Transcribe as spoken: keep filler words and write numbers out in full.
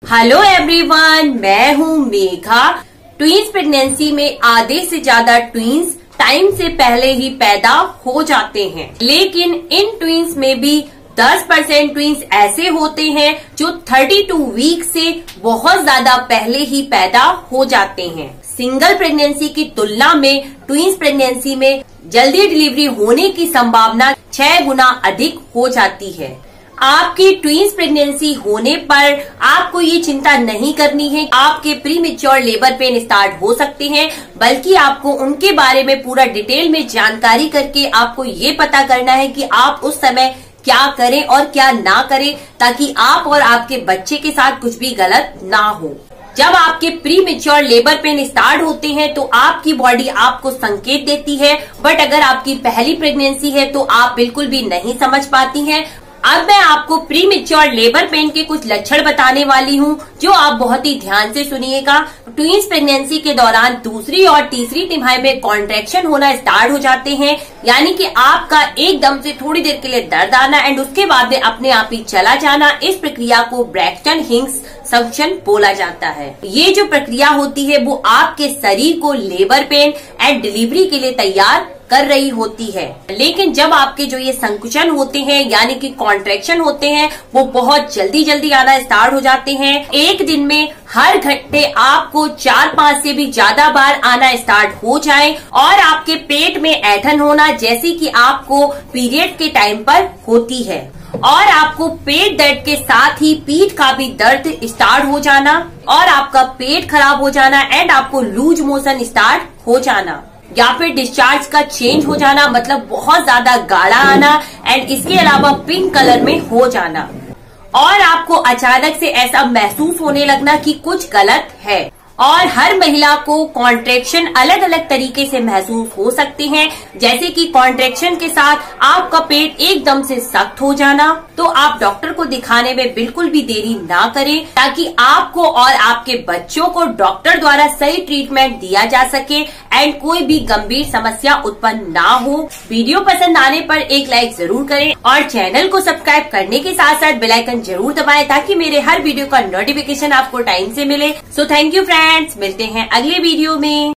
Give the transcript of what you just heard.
Hello everyone, मैं हूँ Megha. Twins pregnancy में आधे से ज्यादा ट्विंस टाइम से पहले ही पैदा हो जाते हैं, लेकिन इन ट्विंस में भी दस परसेंट ट्विंस ऐसे होते हैं जो बत्तीस वीक से बहुत ज्यादा पहले ही पैदा हो जाते हैं। सिंगल प्रेगनेंसी की तुलना में ट्विंस प्रेगनेंसी में जल्दी डिलीवरी होने की संभावना छह गुना अधिक हो जाती है। आपकी ट्विंस प्रेगनेंसी होने पर आपको ये चिंता नहीं करनी है आपके premature labour pain start हो सकते हैं, बल्कि आपको उनके बारे में पूरा डिटेल में जानकारी करके आपको ये पता करना है कि आप उस समय क्या करें और क्या ना करें, ताकि आप और आपके बच्चे के साथ कुछ भी गलत ना हो। जब आपके premature labour pain start होते हैं तो आपकी बॉडी आपको संकेत देती है, बट अगर आपकी पहली प्रेगनेंसी है तो आप बिल्कुल भी नहीं समझ पाती हैं। अब मैं आपको प्री मेच्योर लेबर पेन के कुछ लक्षण बताने वाली हूँ, जो आप बहुत ही ध्यान से सुनिएगा। ट्विंस प्रेगनेंसी के दौरान दूसरी और तीसरी तिमाही में कॉन्ट्रैक्शन होना स्टार्ट हो जाते हैं, यानी कि आपका एकदम से थोड़ी देर के लिए दर्द आना एंड उसके बाद में अपने आप ही चला जाना। इस प्रक्रिया को ब्रैक्टन हिंग्स संक्शन बोला जाता है। ये जो प्रक्रिया होती है वो आपके शरीर को लेबर पेन एंड डिलीवरी के लिए तैयार कर रही होती है, लेकिन जब आपके जो ये संकुचन होते हैं यानी कि कॉन्ट्रैक्शन होते हैं वो बहुत जल्दी जल्दी आना स्टार्ट हो जाते हैं। एक दिन में हर घंटे आपको चार पांच से भी ज्यादा बार आना स्टार्ट हो जाए और आपके पेट में ऐंठन होना जैसे कि आपको पीरियड के टाइम पर होती है, और आपको पेट दर्द के साथ ही पीठ का भी दर्द स्टार्ट हो जाना और आपका पेट खराब हो जाना एंड आपको लूज मोशन स्टार्ट हो जाना या फिर डिस्चार्ज का चेंज हो जाना, मतलब बहुत ज्यादा गाढ़ा आना एंड इसके अलावा पिंक कलर में हो जाना, और आपको अचानक से ऐसा महसूस होने लगना कि कुछ गलत है। और हर महिला को कॉन्ट्रैक्शन अलग अलग तरीके से महसूस हो सकते हैं, जैसे कि कॉन्ट्रैक्शन के साथ आपका पेट एकदम से सख्त हो जाना। तो आप डॉक्टर को दिखाने में बिल्कुल भी देरी ना करें, ताकि आपको और आपके बच्चों को डॉक्टर द्वारा सही ट्रीटमेंट दिया जा सके एंड कोई भी गंभीर समस्या उत्पन्न ना हो। वीडियो पसंद आने पर एक लाइक जरूर करें और चैनल को सब्सक्राइब करने के साथ साथ बेल आइकन जरूर दबाएं, ताकि मेरे हर वीडियो का नोटिफिकेशन आपको टाइम से मिले। सो थैंक यू फ्रेंड्स, मिलते हैं अगले वीडियो में।